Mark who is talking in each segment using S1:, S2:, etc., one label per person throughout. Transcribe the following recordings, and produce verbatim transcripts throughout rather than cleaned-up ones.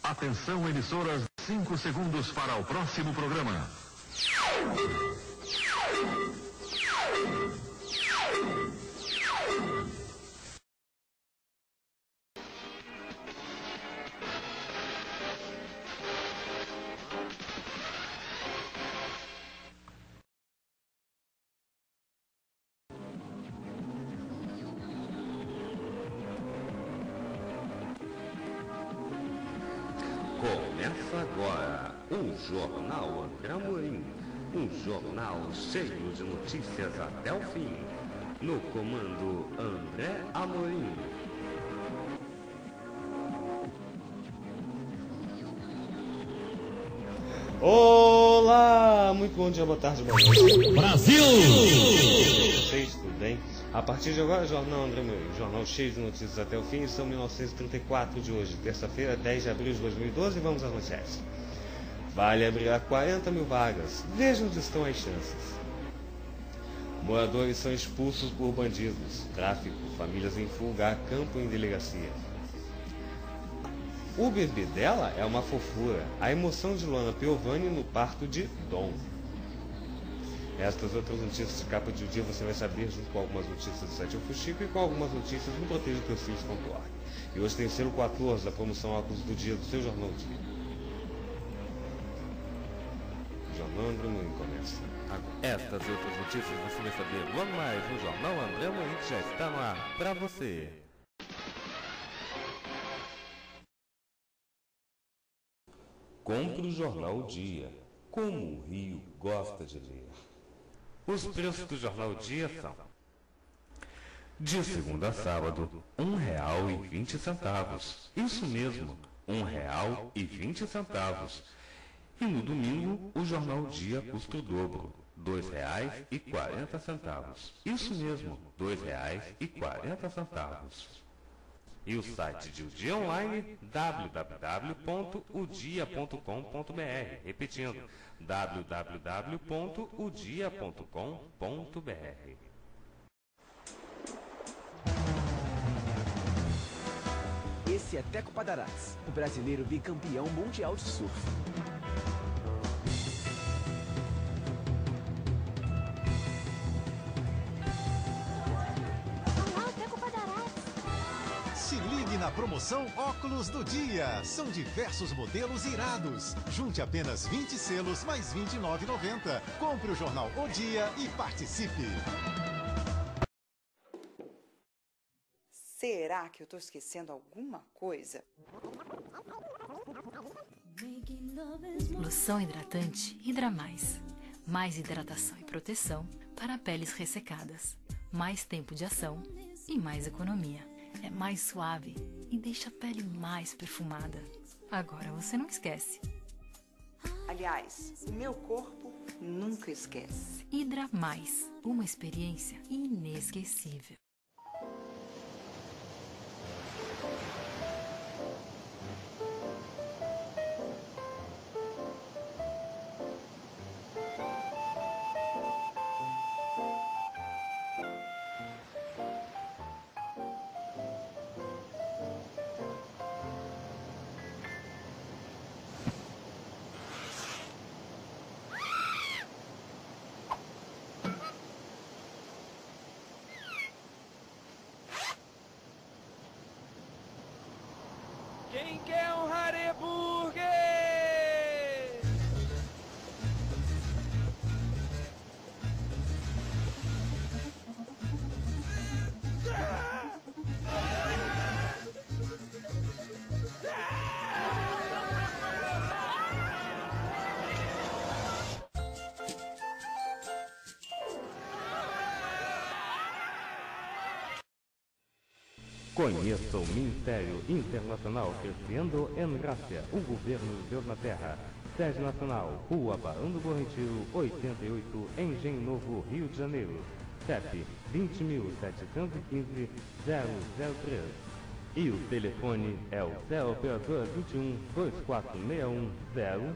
S1: Atenção, emissoras, cinco segundos para o próximo programa.
S2: Começa agora o Jornal André Amorim, um jornal cheio de notícias até o fim. No comando André Amorim. Olá, muito bom dia, boa tarde, boa noite.
S3: Brasil!
S2: Vocês, tudo bem? A partir de agora, Jornal André Amorim, jornal cheio de notícias até o fim, são mil novecentos e trinta e quatro de hoje, terça-feira, dez de abril de dois mil e doze, e vamos às manchetes. Vale abrir quarenta mil vagas, vejam onde estão as chances. Moradores são expulsos por bandidos, tráfico, famílias em fuga, campo em delegacia. O bebê dela é uma fofura, a emoção de Luana Piovani no parto de Dom. Estas outras notícias de capa de dia você vai saber junto com algumas notícias do site Fuxico e com algumas notícias no proteja teus filhos ponto org. E hoje tem selo quatorze da promoção óculos do dia do seu Jornal Dia. O Jornal André Amorim começa agora.
S3: Estas e outras notícias você vai saber logo mais no Jornal André Amorim, que já está no ar para você.
S2: Compre o Jornal Dia, como o Rio gosta de ler.
S3: Os preços do Jornal Dia são: de segunda a sábado, um real e vinte centavos. Isso mesmo, um real e vinte centavos. E no domingo, o Jornal Dia custa o dobro, dois reais e quarenta centavos. Isso mesmo, dois reais e quarenta centavos. E o site de O Dia Online, w w w ponto o dia ponto com ponto b r. Repetindo, w w w ponto o dia ponto com ponto b r.
S4: Esse é Teco Padarates, o brasileiro bicampeão mundial de surf.
S5: Se ligue na promoção Óculos do Dia. São diversos modelos irados. Junte apenas vinte selos mais vinte e nove reais e noventa centavos. Compre o jornal O Dia e participe.
S6: Será que eu tô esquecendo alguma coisa?
S7: Loção hidratante Hidra Mais. Mais hidratação e proteção para peles ressecadas. Mais tempo de ação e mais economia. É mais suave e deixa a pele mais perfumada. Agora você não esquece.
S6: Aliás, o meu corpo nunca esquece.
S7: Hidra Mais, uma experiência inesquecível.
S8: Quem quer um Hareburger?
S2: Conheça o Ministério Internacional Crescendo em Graça, o governo de Deus na Terra. Sede Nacional, Rua Barão do Bom Retiro, oitenta e oito, Engenho Novo, Rio de Janeiro. C E P vinte mil setecentos e quinze, zero zero três. E o telefone é o zero operador vinte e um, dois quatro seis um, zero.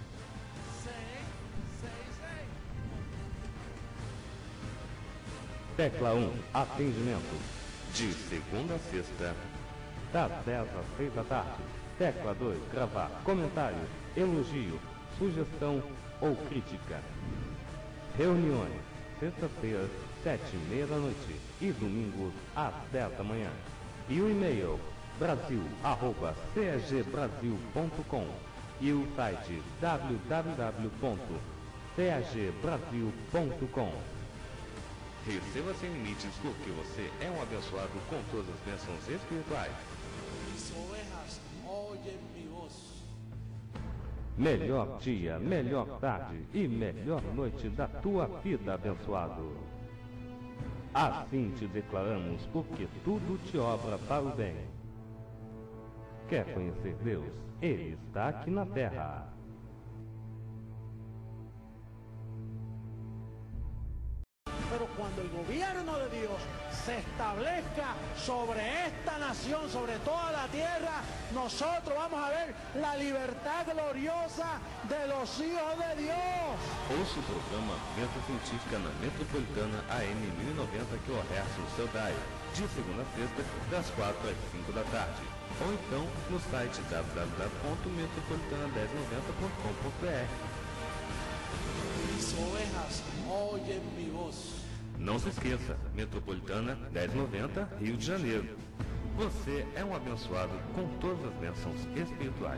S2: Tecla um, atendimento. De segunda a sexta, das dez às seis da tarde.
S3: Tecla dois, gravar. Comentário, elogio, sugestão ou crítica. Reuniões, sexta-feira, sete e meia da noite e domingos às dez da manhã. E o e-mail brasil arroba c e g brasil ponto com e o site w w w ponto c e g brasil ponto com. Receba sem limites porque você é um abençoado com todas as bênçãos espirituais.
S9: Mis ovejas oyen mi voz.
S3: Melhor dia, melhor tarde e melhor noite da tua vida, abençoado. Assim te declaramos, porque tudo te obra para o bem. Quer conhecer Deus? Ele está aqui na terra.
S9: Pero cuando el gobierno de Dios se establezca sobre esta nación, sobre toda la tierra, nosotros vamos a ver la libertad gloriosa de los hijos de Dios.
S3: Ouça o programa Meta Científica na Metropolitana A M mil e noventa kHz no seu dial, de segunda a sexta, das quatro às cinco da tarde. Ou então no site w w w ponto metropolitana mil e noventa ponto com ponto b r.
S9: Mis ovejas oyen mi voz.
S3: Não se esqueça, Metropolitana mil e noventa, Rio de Janeiro. Você é um abençoado com todas as bênçãos espirituais.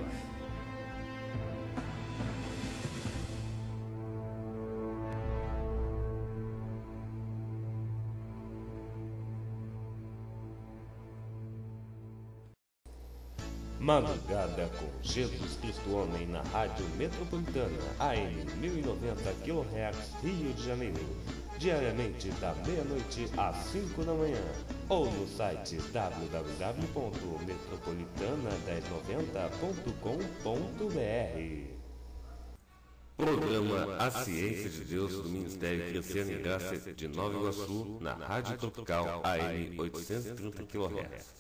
S2: Madrugada com Jesus Cristo Homem na Rádio Metropolitana A M mil e noventa kHz, Rio de Janeiro. Diariamente da meia-noite às cinco da manhã. Ou no site w w w ponto metropolitana mil e noventa ponto com ponto b r. Programa A Ciência de Deus do Ministério Crescendo em Graça de Nova Iguaçu, na Rádio Tropical A M oitocentos e trinta kHz.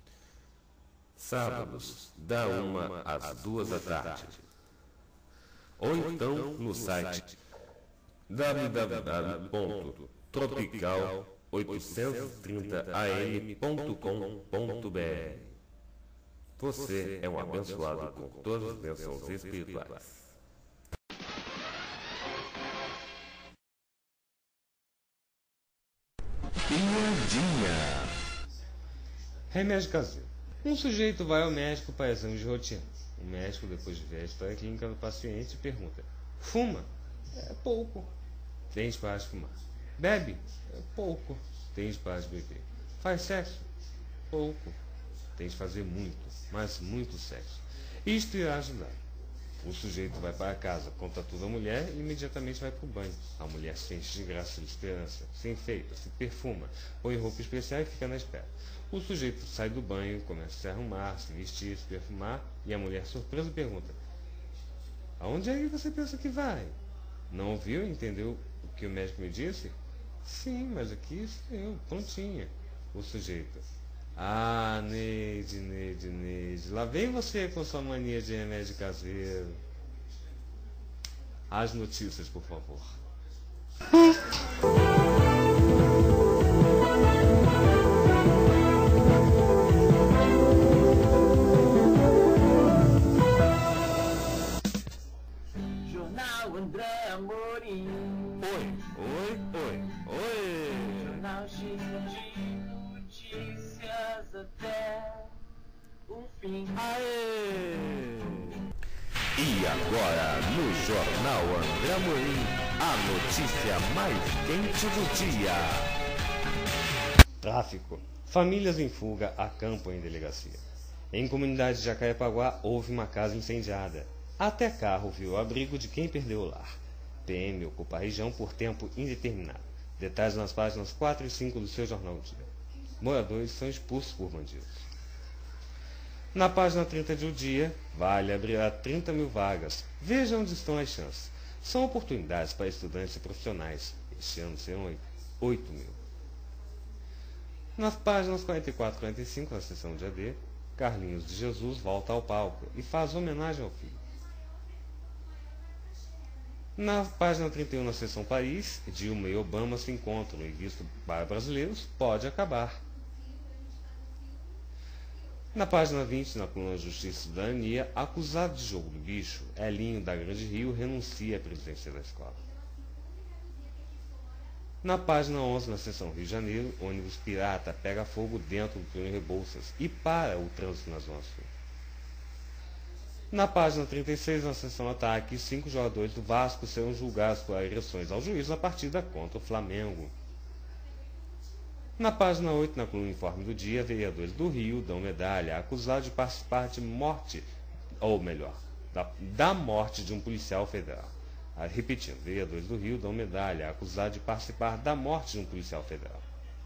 S2: Sábados, da uma às duas da tarde. Ou então no site w w w ponto tropical oitocentos e trinta a m ponto com ponto b r. Você é um abençoado com todas as bênçãos espirituais. Piadinha. Remédio caseiro. Um sujeito vai ao médico para exame de rotina. O médico, depois de ver a história clínica do paciente, pergunta: fuma? É pouco. Tens para de fumar. Bebe? É pouco. Tens para de beber. Faz sexo? Pouco. Tens de fazer muito, mas muito sexo. Isto irá ajudar. O sujeito vai para casa, conta tudo à mulher e imediatamente vai para o banho. A mulher se enche de graça e de esperança, se enfeita, se perfuma, põe roupa especial e fica na espera. O sujeito sai do banho, começa a se arrumar, se vestir, se perfumar, e a mulher, surpresa, pergunta: aonde é que você pensa que vai? Não ouviu e entendeu o que o médico me disse? Sim, mas aqui estou eu, prontinha. O sujeito: ah, Neide, Neide, Neide, lá vem você com sua mania de remédio caseiro. As notícias, por favor.
S10: Jornal André Amorim.
S3: Oi, oi, oi, oi.
S10: Jornal cheio de notícias até o fim.
S3: Aê! E agora, no Jornal André Amorim, a notícia mais quente do dia. Tráfico. Famílias em fuga acampam em delegacia. Em comunidade de Jacarepaguá, houve uma casa incendiada. Até carro virou abrigo de quem perdeu o lar. P M ocupa a região por tempo indeterminado. Detalhes nas páginas quatro e cinco do seu Jornal Dia. Moradores são expulsos por bandidos. Na página trinta de O Dia, Vale abrirá trinta mil vagas. Veja onde estão as chances. São oportunidades para estudantes e profissionais. Este ano serão oito mil. Nas páginas quarenta e quatro e quarenta e cinco, na seção de A D, Carlinhos de Jesus volta ao palco e faz homenagem ao filho. Na página trinta e um, na seção Paris, Dilma e Obama se encontram e visto para brasileiros pode acabar.
S2: Na página vinte, na coluna Justiça e Cidadania, acusado de jogo do bicho, Elinho da Grande Rio renuncia à presidência da escola. Na página onze, na seção Rio de Janeiro, ônibus pirata pega fogo dentro do túnel Rebouças e para o trânsito na Zona Sul. Na página trinta e seis, na seção Ataque, cinco jogadores do Vasco serão julgados por agressões ao juiz na partida contra o Flamengo. Na página oito, na coluna Informe do Dia, vereadores do Rio dão medalha acusados de participar de morte, ou melhor, da, da morte de um policial federal. Ah, repetindo, vereadores do Rio dão medalha acusados de participar da morte de um policial federal.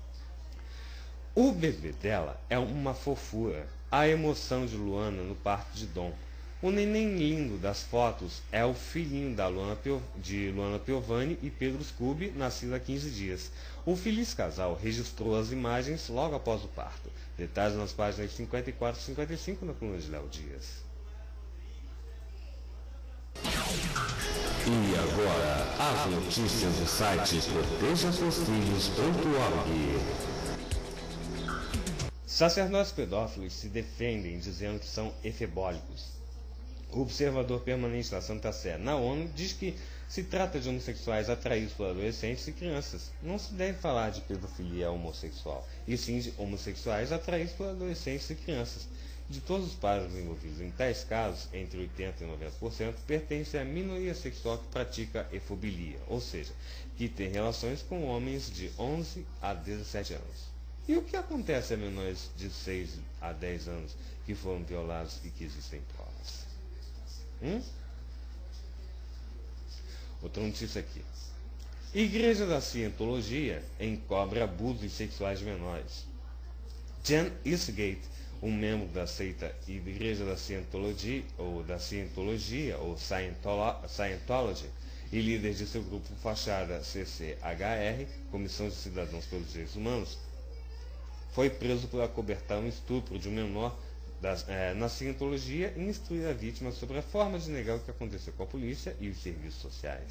S2: O bebê dela é uma fofura, a emoção de Luana no parto de Dom. O neném lindo das fotos é o filhinho da Luana Pio, de Luana Piovani e Pedro Scooby, nascido há quinze dias. O feliz casal registrou as imagens logo após o parto. Detalhes nas páginas cinquenta e quatro e cinquenta e cinco na coluna de Léo Dias.
S3: E agora, as notícias do site proteja seus filhos ponto org.
S2: Sacerdotes pedófilos se defendem dizendo que são efebólicos. O observador permanente da Santa Sé na ONU diz que se trata de homossexuais atraídos por adolescentes e crianças. Não se deve falar de pedofilia homossexual, e sim de homossexuais atraídos por adolescentes e crianças. De todos os padres envolvidos em tais casos, entre oitenta por cento e noventa por cento pertencem à minoria sexual que pratica efobilia, ou seja, que tem relações com homens de onze a dezessete anos. E o que acontece a menores de seis a dez anos que foram violados e que existem provas? Hum? Outra notícia aqui. Igreja da Cientologia encobre abusos sexuais de menores. Jan Eastgate, um membro da seita Igreja da Cientologia, ou da Cientologia, ou Scientolo- Scientology, e líder de seu grupo fachada C C H R, Comissão de Cidadãos pelos Direitos Humanos, foi preso por acobertar um estupro de um menor Das, é, na Cientologia e instruir a vítima sobre a forma de negar o que aconteceu com a polícia e os serviços sociais.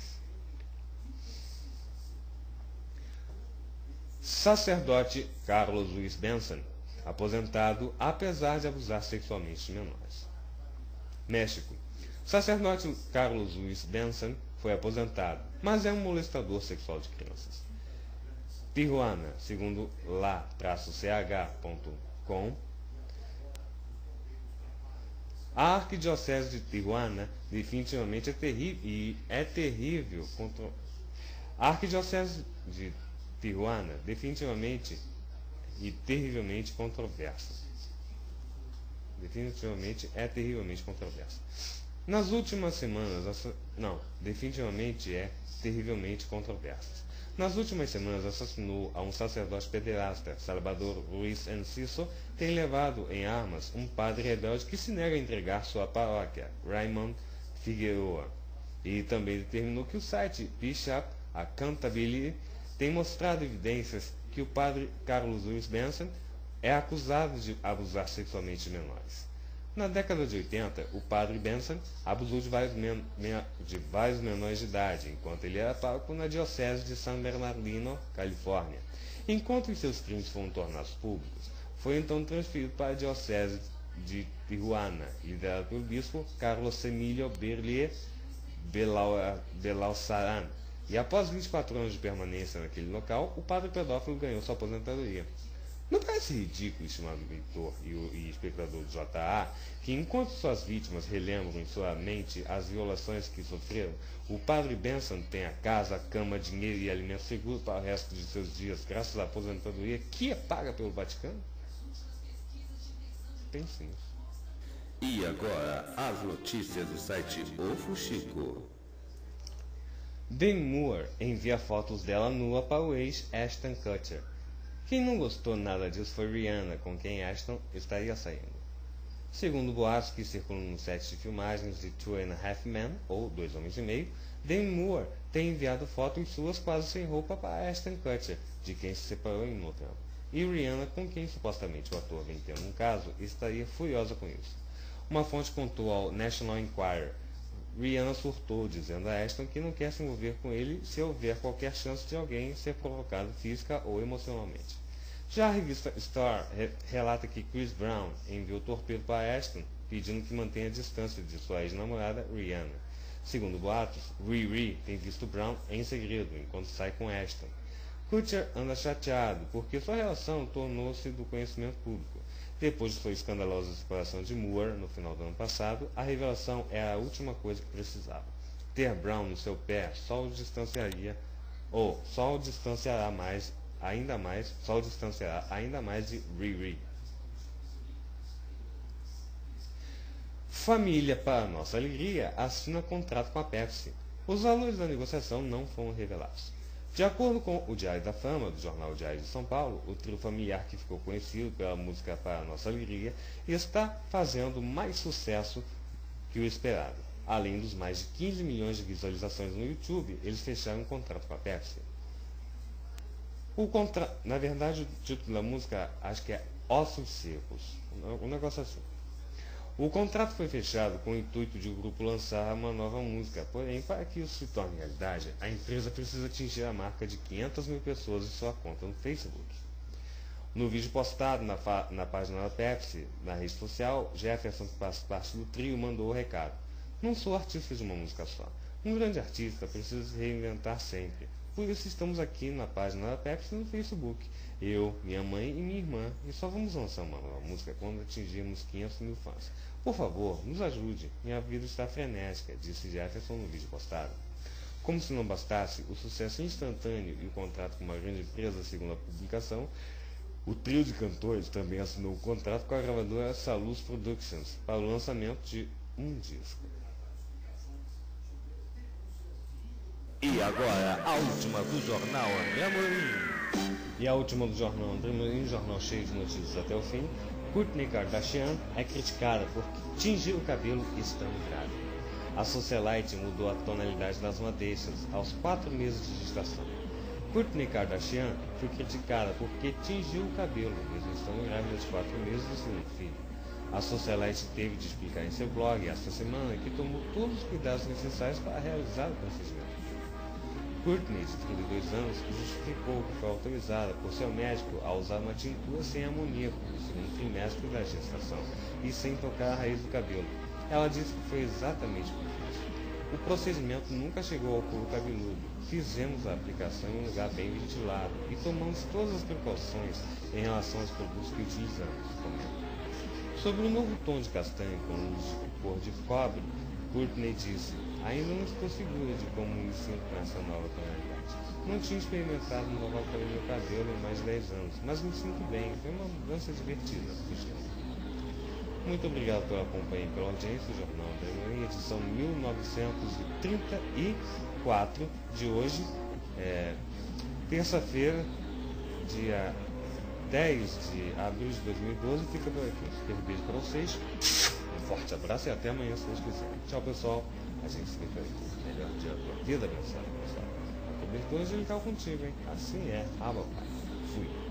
S2: Sacerdote Carlos Luiz Benson, aposentado apesar de abusar sexualmente de menores. México. O sacerdote Carlos Luiz Benson foi aposentado, mas é um molestador sexual de crianças. Tijuana, segundo lá C H ponto com, a Arquidiocese de Tijuana definitivamente é terrível e é terrível contra a Arquidiocese de Tijuana definitivamente e terrivelmente controversa. Definitivamente é terrivelmente controversa. Nas últimas semanas, essa, não, definitivamente é terrivelmente controversa. Nas últimas semanas, assassinou a um sacerdote pederasta, Salvador Ruiz Enciso, tem levado em armas um padre rebelde que se nega a entregar sua paróquia, Raymond Figueroa, e também determinou que o site Bishop Accountability tem mostrado evidências que o padre Carlos Luiz Benson é acusado de abusar sexualmente de menores. Na década de oitenta, o padre Benson abusou de vários, men de vários menores de idade, enquanto ele era pároco na diocese de San Bernardino, Califórnia. Enquanto os seus crimes foram tornados públicos, foi então transferido para a diocese de Tijuana, liderada pelo bispo Carlos Emilio Berlier Belausaran. E após vinte e quatro anos de permanência naquele local, o padre pedófilo ganhou sua aposentadoria. Não parece ridículo, estimado leitor e, e espectador do J A, que enquanto suas vítimas relembram em sua mente as violações que sofreram, o padre Benson tem a casa, a cama, dinheiro e alimento seguro para o resto de seus dias, graças à aposentadoria que é paga pelo Vaticano? Pense nisso.
S3: E agora, as notícias do site O Fuxico.
S2: Demi Moore envia fotos dela nua para o ex Ashton Kutcher. Quem não gostou nada disso foi Rihanna, com quem Ashton estaria saindo. Segundo boatos que circulam no set de filmagens de Two and a Half Men, ou Dois Homens e Meio, Demi Moore tem enviado fotos suas quase sem roupa para Ashton Kutcher, de quem se separou em novembro. E Rihanna, com quem supostamente o ator vem tendo um caso, estaria furiosa com isso. Uma fonte contou ao National Enquirer: Rihanna surtou, dizendo a Ashton que não quer se envolver com ele se houver qualquer chance de alguém ser provocado física ou emocionalmente. Já a revista Star re relata que Chris Brown enviou torpedo para Ashton, pedindo que mantenha a distância de sua ex-namorada Rihanna. Segundo boatos, Riri tem visto Brown em segredo enquanto sai com Ashton. Kutcher anda chateado porque sua relação tornou-se do conhecimento público. Depois de sua escandalosa separação de Moore no final do ano passado, a revelação era a última coisa que precisava. Ter Brown no seu pé só o distanciaria, ou só o distanciará mais, ainda mais, só o distanciará ainda mais de Riri. Família, para nossa alegria, assina contrato com a Pepsi. Os valores da negociação não foram revelados. De acordo com o Diário da Fama, do jornal Diário de São Paulo, o trio familiar que ficou conhecido pela música Para Nossa Alegria está fazendo mais sucesso que o esperado. Além dos mais de quinze milhões de visualizações no YouTube, eles fecharam um contrato com a Pepsi. O contra... Na verdade, o título da música acho que é Ossos Secos, um negócio assim. O contrato foi fechado com o intuito de o grupo lançar uma nova música, porém, para que isso se torne realidade, a empresa precisa atingir a marca de quinhentas mil pessoas em sua conta no Facebook. No vídeo postado na, na página da Pepsi, na rede social, Jefferson, que faz parte do trio, mandou o recado. Não sou artista de uma música só. Um grande artista precisa se reinventar sempre. Por isso estamos aqui na página da Pepsi no Facebook. Eu, minha mãe e minha irmã. E só vamos lançar uma nova música quando atingirmos quinhentos mil fãs. Por favor, nos ajude. Minha vida está frenética, disse Jefferson no vídeo postado. Como se não bastasse, o sucesso instantâneo e o contrato com uma grande empresa, segundo a publicação, o trio de cantores também assinou um contrato com a gravadora Salus Productions para o lançamento de um disco.
S3: E agora, a última do Jornal André Amorim.
S2: E a última do Jornal André Amorim, jornal cheio de notícias até o fim. Kourtney Kardashian é criticada por tingir o cabelo estando grávida. A socialite mudou a tonalidade das madeixas aos quatro meses de gestação. Kourtney Kardashian foi criticada porque tingiu o cabelo, mesmo estando grávida de quatro meses do segundo filho. A socialite teve de explicar em seu blog esta semana que tomou todos os cuidados necessários para realizar o procedimento. Kourtney, de trinta e dois anos, justificou que foi autorizada por seu médico a usar uma tintura sem amoníaco no segundo trimestre da gestação e sem tocar a raiz do cabelo. Ela disse que foi exatamente por isso. O procedimento nunca chegou ao couro cabeludo. Fizemos a aplicação em um lugar bem ventilado e tomamos todas as precauções em relação aos produtos que utilizamos, comenta. Sobre o novo tom de castanho com luz de cor de cobre, Kourtney disse: ainda não estou segura de como me sinto com essa nova tonalidade. Não tinha experimentado uma nova cor no meu cabelo em mais de dez anos, mas me sinto bem. Foi uma mudança divertida. Muito obrigado pela companhia e pela audiência. O Jornal André Amorim, edição mil novecentos e trinta e quatro de hoje, é, terça-feira, dia dez de abril de dois mil e doze. Fica por aqui. Um super beijo para vocês. Um forte abraço e até amanhã, se Deus quiser. Tchau, pessoal. A gente se vê por aqui. Melhor dia da vida, pessoal. A cobertura angelical contigo, hein? Assim é. Ah, meu pai. Fui.